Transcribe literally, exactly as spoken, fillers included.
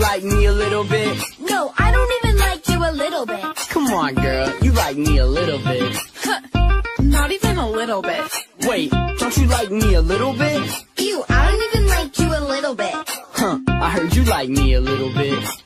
like me a little bit? No, I don't even like you a little bit. Come on, girl, you like me a little bit. Not even a little bit. Wait, don't you like me a little bit? Ew, I don't even like you a little bit. Huh, I heard you like me a little bit.